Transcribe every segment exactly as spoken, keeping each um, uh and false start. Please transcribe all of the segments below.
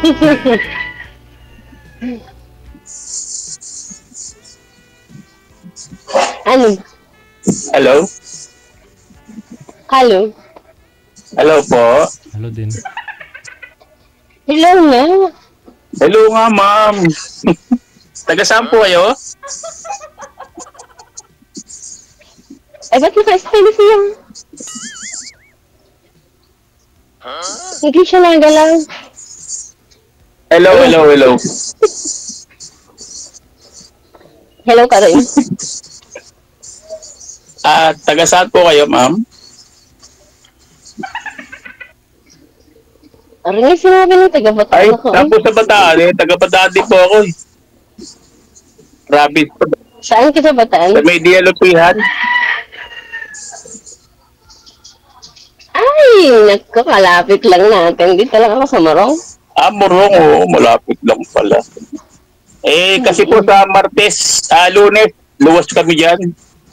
Ano? Hello? Hello? Hello po? Hello din. Hello nga. Hello nga, ma'am. Taga saan po kayo? Ay, ba't naka-style siya? Hindi siya nagalaw. Hello, hello, hello. Hello ka rin. Ah, taga saan po kayo, ma'am? Ano nga sinabi ng Ay, taga-bataan ako? tapos sa Bataan eh. Taga Bataan din po ako eh. Rabbit po. Saan ka sa bataan? Sa may dialopihan. Ay, naku, kalapit lang natin. Dito lang ako sa Morong. Ah, Morong, oh, malapit lang pala. Eh, kasi po sa Martes, ah, Lunes, luwas kami dyan.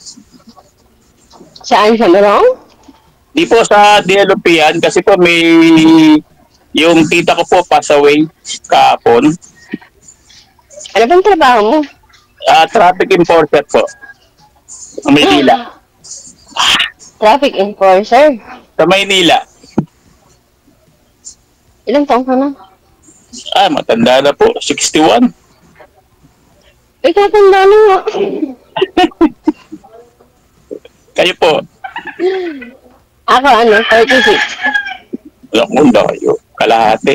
Saan sa Morong? Di po sa dialopihan kasi po may yung tita ko po pass away kahapon. Ano bang trabaho mo? Ah, traffic enforcer po. Sa Maynila. Traffic enforcer. Sa Maynila. Ilang taong ka na? Ah, matanda na po. sixty-one. Ay, tatanda na nga. Kayo po. Ako ano, thirty-six. Alam mo kayo. Kalahati.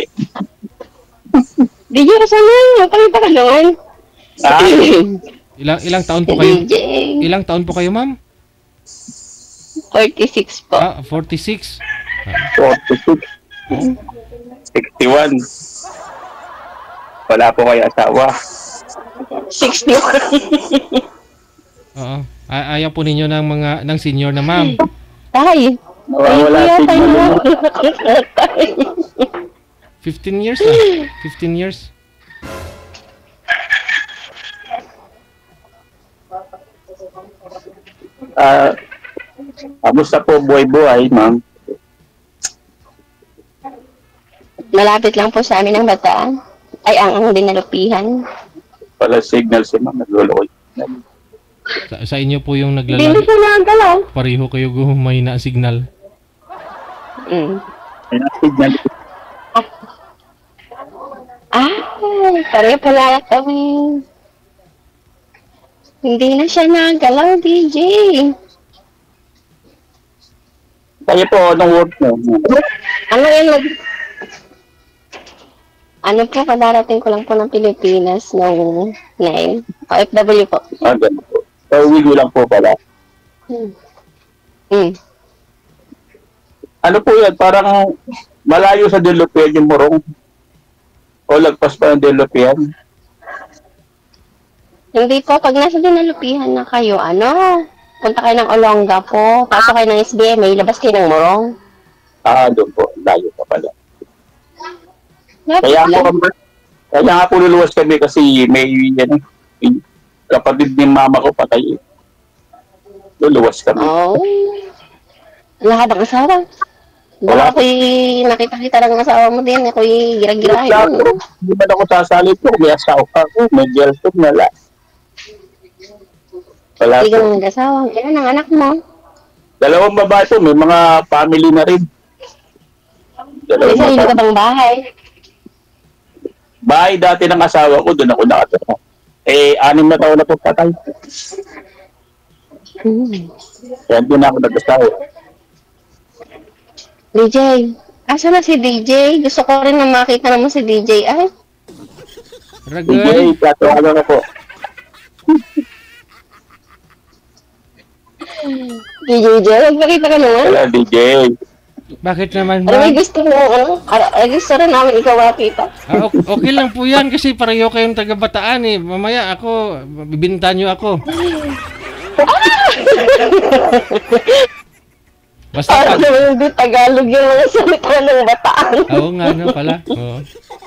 D J, kasi na, pakita ka naman. Ah, Ilang ilang taon po kayo? D J, Ilang taon po kayo, ma'am? forty-six po. Ah, forty-six. forty-six. sixty-one. Wala po kayo asawa. sixty-one. Oo. Ay- ayaw po ninyo ng mga ng senior na, ma'am. Tay, Wala, ay, wala kuya, tayo signal. na. Tay. fifteen years ah. fifteen years. Ah, kamusta po buhay-buhay, ma'am? Malapit lang po sa amin ang bataan. Ay, ang ang dinalupihan. Wala signal si ma'am. Naglulukoy. Sa, sa inyo po yung Hindi naglalagay. siya nagalaw. Pareho kayo gumay na signal. Mm. May signal. Ay, pareho pala kami. Hindi na siya nagalaw, D J. Kayo po, anong work mo? Ano yun? nag- Ano po, kadarating ko lang po ng Pilipinas noong nine. O F W po. Ah, ganun po. So, uwi lang po pala. Hmm. Hmm. Ano po yan? Parang malayo sa Dilupian yung Morong. O lagpas pa ng Dilupian. Hindi po, pag nasa dinalupihan na kayo, ano, punta kayo ng Olonga po, pasok kayo ng S B M, may labas kayo ng Morong. Ah, doon po. Layo pa pala. Lapit Kaya lang. po, kaya nga po luluwas kami kasi may, ano, yung kapatid ni mama ko patay. Luluwas kami. Oh. Lahat ng asawa. Wala. Wala ako'y nakita-kita ng asawa mo din, ako'y gira-girahin. Sakto. Hindi ba ako sasalit po? May asawa ko. May girlfriend na la. Wala Hindi ka po. lang nag-asawa. Ilan ang anak mo? Dalawang babae po. May mga family na rin. May Dalawang sarili ka babae. bang bahay? Bahay dati ng asawa ko. Doon ako nakatira. Eh, anim na taon na po patay. Hmm. Kaya doon ako nag-asawa. D J, asa na si D J? Gusto ko rin na makita naman si D J. Ay, Hindi, Ragay. katuwa na po. D J J, magpakita ka naman. Wala, D J. Bakit naman, Ano may ma'am? gusto mo, ano? Ar- Ay, gusto rin namin ikaw makita. Ah, ok- okay lang po yan kasi pareho kayong taga-Bataan eh. Mamaya ako, bibinta nyo ako. Basta Para pag... naman hindi Tagalog yung mga salita ng bataan. Oo nga, no, pala. Oo.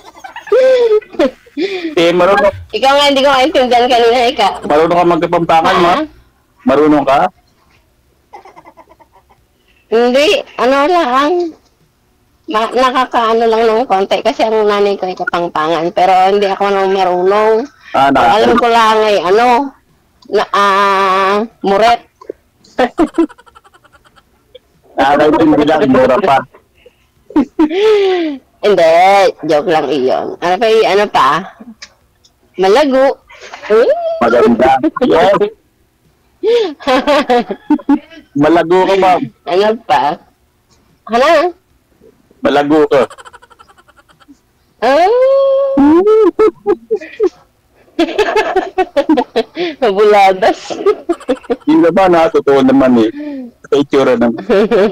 Eh, marunong, Ikaw nga, hindi ko maintindihan kanina, ikaw. marunong ka magkapampangan, ma? Ah? Marunong ka? Hindi, ano lang. Ma- nakakaano lang ng konti kasi ang nanay ko ay kapangpangan pero hindi ako nang marunong. Ah, Ang alam nakaka- ko lang ay ano, na ah, muret. nakakaintindi lang, mura pa. Hindi, joke lang iyon. Ano pa, y- ano pa? Malago. Uy! Maganda. Yes. Malago ka, ma'am. Ano pa? Hala? Malago ka. Ah! Mabuladas. Yung naman, ha, totoo naman eh. Sa itsura naman.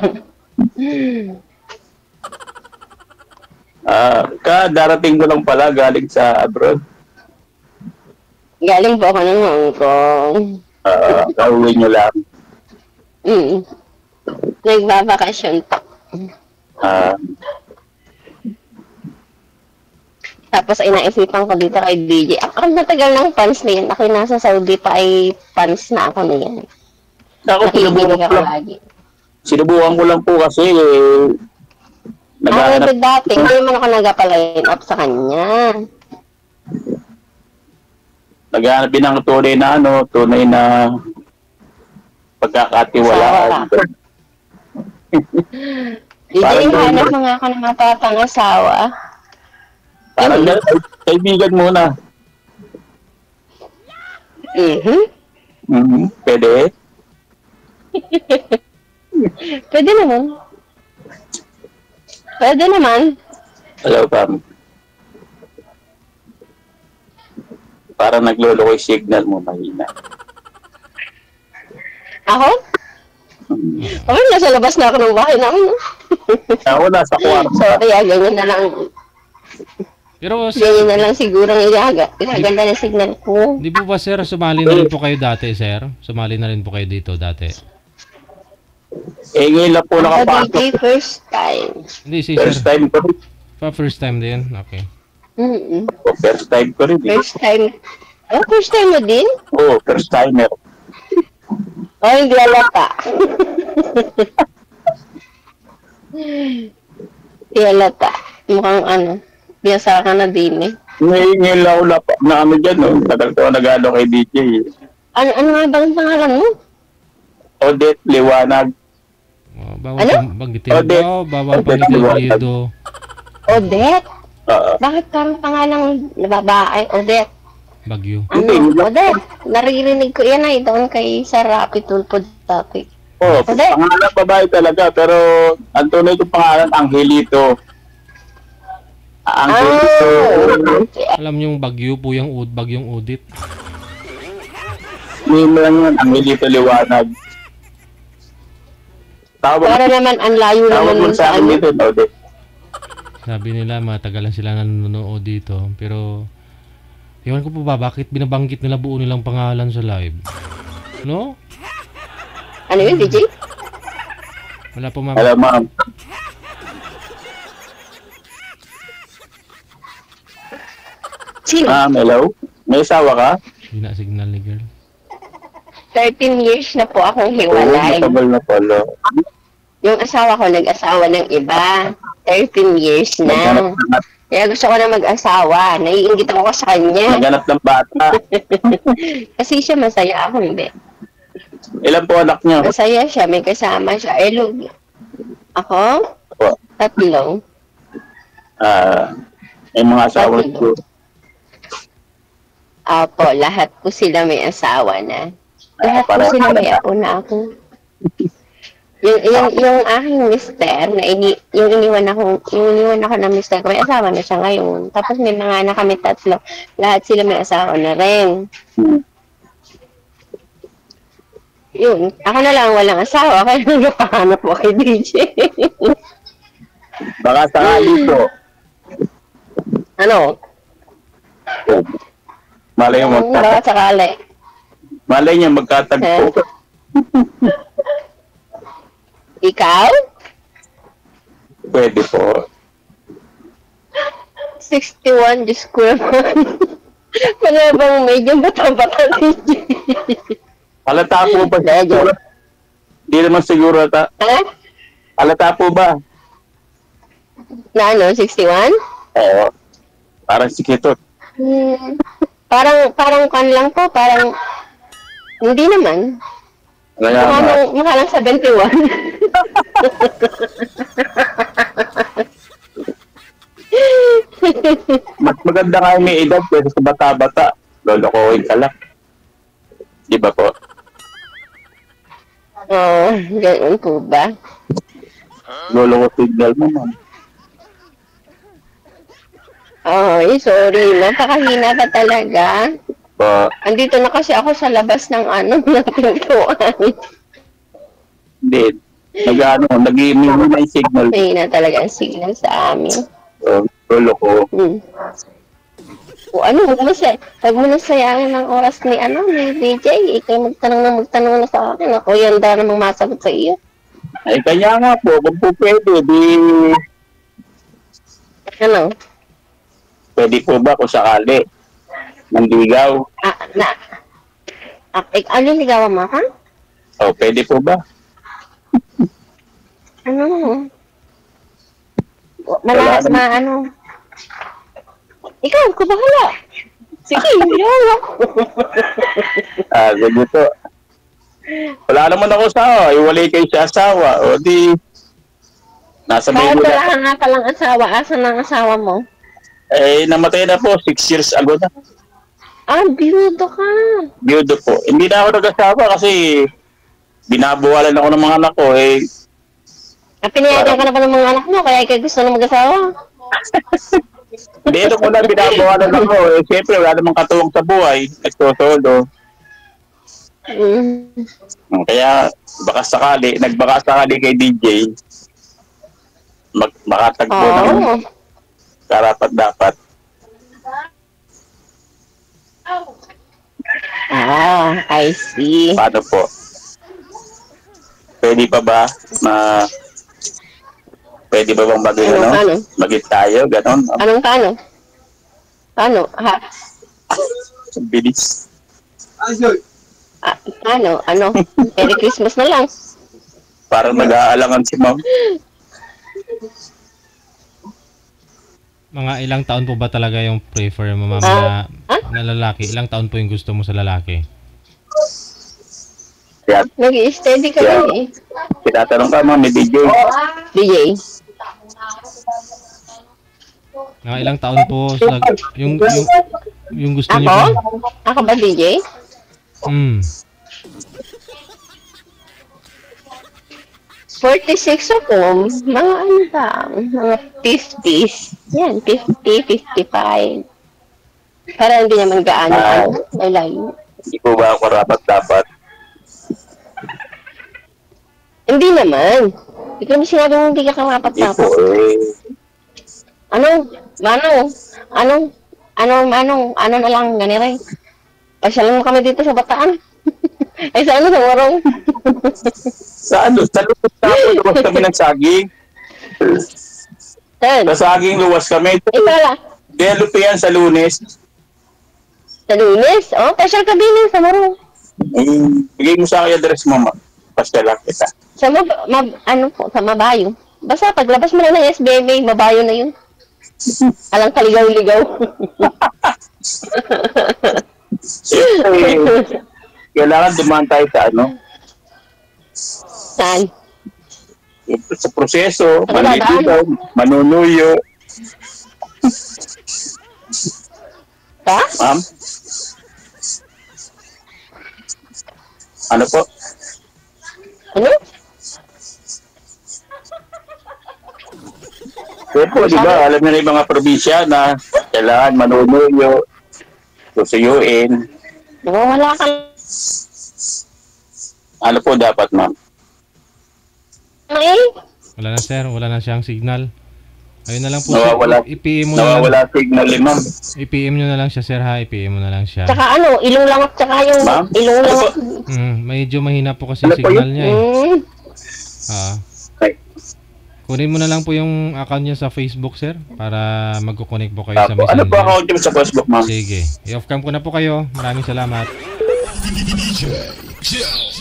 Ah, ka, darating mo lang pala galing sa abroad. Galing po ako ng Hong Kong. Ah, kauwi nyo lang. Mm. Nagbabakasyon po. Ah, Tapos ay naisipan ko dito kay D J. Ako matagal ng fans na yan. Ako yung nasa Saudi pa ay fans na ako na yan. ako sinubukan Nakikinig ko ako lang. lagi. Sinubukan ko lang po kasi eh, Ako naghahanap. din dati, hindi naman ako nagpa-line up sa kanya. Naghahanap din ng tunay na ano, tunay na pagkakatiwalaan. D J, Parang hanap mo nga ako ng mapapang asawa. Parang mm. kaibigan muna. Mhm. Mm-hmm. Pwede? Pwede naman. Pwede naman. Hello, Pam. Parang naglolo ko yung signal mo, mahina. Ako? Mm. Ako, nasa labas na ako ng bahay namin. Ako nasa kwarto. Sorry, ah, ganyan na lang. Pero, Ganyan na lang siguro ang ilaga. Ilaganda na signal ko. di po ba, sir, sumali na rin po kayo dati, sir? Sumali na rin po kayo dito dati. Eh, ngayon lang po Ako, D J, nakapasok. first time. Hindi, si First sir. time ko rin. Pa, first time din? Okay. Mm-mm. First time ko rin. Eh. First time. Oh, first time mo din? Oo, oh, first timer. Oh, hindi alata. Hindi alata. Mukhang ano, biyasa ka na din eh. Ngayon, ngayon lang ako na, na ano dyan, no? Tagal ko nag-ano kay D J. Eh. Ano, ano nga bang pangalan mo? Odette Liwanag. Oh, bawal Ano? pang banggitin. Odette. Oh, bawal Odette banggitin Liwanag. apelyido. Odette? Oo. Bakit parang pangalang nababae? Odette. Bagyo. Hindi, Ano? yun lang. Odette. Naririnig ko yan ay doon kay sa Rapid Tulpo dati. Oo, Odette. pangalan babae talaga, pero ang tunay kong pangalan, Angelito. Angelito. Ah! Alam niyo yung bagyo po yung ud, bagyong udit. Name lang yun, Angelito Liwanag. Tawag, Para naman ang layo tawag naman mo nun sa sa akin ano. dito, Odette. Sabi nila matagal lang sila nanonood dito, pero ewan ko po ba bakit binabanggit nila buo nilang pangalan sa live. No? Ano yun, D J? Wala po, ma'am. Hello, ma'am. Sino? Ma'am, hello? May asawa ka? Hindi na signal ni girl. thirteen years na po akong Oo, hiwalay. matagal na pala. Yung asawa ko nag-asawa ng iba. thirteen years Naghanap, na. Kaya gusto ko na mag-asawa. Naiingit ako sa kanya. naghanap ng bata. Kasi siya masaya ako, hindi. Ilan po anak niyo? Masaya siya, may kasama siya. Eh, lug. Ako? Po. Tatlo. Ah, may mga asawa ko. Apo, lahat po sila may asawa na. Lahat po Parang- sila may apo na ako. Yung, yung, yung aking mister, na ini, yung iniwan ako, yung iniwan ako ng mister ko, may asawa na siya ngayon. Tapos may mga anak kami tatlo. Lahat sila may asawa na rin. Hmm. Yun, ako na lang walang asawa, kaya nagpahanap po kay D J. Baka sakali po. Ano? Malay mo Baka magkatagpo. sakali. Malay niya magkatagpo. Ikaw? Pwede po. sixty-one, Diyos ko naman. Wala bang medyo bata-bata D J? Halata po ba? Medyo. Hindi naman siguro ta. Ha? Halata po ba? Na ano, sixty-one? Oo. Parang si Kitot. Hmm, parang, parang kan lang po, parang, hindi naman. Kaya Mukha nga, lang, mukha lang seventy-one. mas maganda nga yung may edad kaysa sa bata-bata. Lolokohin ka lang. Di ba po? Oo, oh, ganun po ba? Lolo ko signal mo, ma'am. Oh, sorry, napakahina ka talaga. Pa, Andito na kasi ako sa labas ng ano, ng pintuan. hindi. Nag-ano, nag-iimin na yung signal. Mahina talaga ang signal sa amin. So, lolo ko. Hmm. O ano, huwag mo, sa, huwag mo na sayangin ng oras ni, ano, ni D J. Ikaw magtanong na magtanong na sa akin. Ako yan daw namang masagot sa iyo. Ay, kanya nga po, kung po pwede, di, Ano? pwede po ba kung sakali, mandigaw? Ah, na. Ah, eh, ano, ligawan mo ka? O, pwede po ba? Ano? Malakas Wala na, ano? Ikaw, ko bahala. Sige, ligawan mo. Ah, ganito. Wala naman ako sa iwalay kayo sa asawa. O di, nasa may Bakit mula. wala ka nga palang asawa? Asan ang asawa mo? Eh, namatay na po, six years ago na. Ah, biyudo ka. Biyudo po. Hindi na ako nag-asawa kasi binabuwalan ako ng mga anak ko. Eh, Ah, pinayagan ka na pa ng mga anak mo, kaya ikaw gusto na mag-asawa. hindi ito muna binabuwalan ako. Eh, siyempre, wala namang katuwang sa buhay. Nagtotolo. Mm. Kaya, baka sakali, nagbaka sakali kay D J, mag, makatagpo ng Oo. karapat dapat. Ah, I see. Paano po? Pwede pa ba ma pwede ba bang maging Ano, ano? paano? Maging tayo, ganon? Anong paano? Paano? Ha? Ang bilis. Ah, paano? Ano? Merry Christmas na lang. Parang nag-aalangan si ma'am. Mga ilang taon po ba talaga yung prefer mo, ma'am, Ah, na, na lalaki? Ilang taon po yung gusto mo sa lalaki? Kaya, Nag-i-steady ka Yeah. rin eh. tinatanong ka ma'am, may D J. D J. Mga ilang taon po sa, yung, yung, yung gusto niyo Ako? po? Ako ba D J? Hmm. forty-six ako. Mga ano ba? Mga fifties. Yan, fifty, fifty-five. Para hindi naman gaano. Ah. ano, ay layo. Hindi po ba ako rapat dapat? Hindi naman. Hindi ko naman sinabi mo hindi ka karapat Hindi po dapat. eh. Ano? Ano? Ano? Ano? Ano? Ano na lang? Ganire. Pasyalan mo kami dito sa Bataan. Ay, sa ano? Sa Warong. Sa ano? Sa luwas na po, luwas kami ng saging. Saan? Sa saging luwas kami. Eh, pala. Delupe yan sa Lunes. Sa Lunes? Oh, pasyal ka din sa Warong. Um, bigay mo sa akin address mo, ma'am. Basta lang kita. Sa mab... mab ano po? Sa Mabayo. Basta paglabas mo na ng S B M A, Mabayo na yun. Alang kaligaw-ligaw. Siyempre, kailangan dumaan tayo sa ano, Saan? sa proseso, Ano manliligaw, manunuyo. Pa? Ma'am? Ano po? Ano? Kaya po, di ba, alam niyo na yung mga probinsya na kailangan manunuyo, susuyuin. Nawawala ka Ano po dapat, ma'am? na eh. Wala na, sir. Wala na siyang signal. Ayun na lang po, Nawawala- sir. I-P M mo na lang. Nawawala signal eh, ma'am. I-P M nyo na lang siya, sir, ha? I-P M mo na lang siya. Tsaka ano, ilong lang at tsaka yung Ma'am? ilong lang. Ano po? Hmm, medyo mahina po kasi Ano yung po signal yun? niya, eh. Hmm. Ah. Ay, Kunin mo na lang po yung account niya sa Facebook, sir, para magko-connect po kayo sa Apo. Ano po Messenger. account niyo sa Facebook, ma'am? Sige. I-off cam ko na po kayo. Maraming salamat. D J Joe.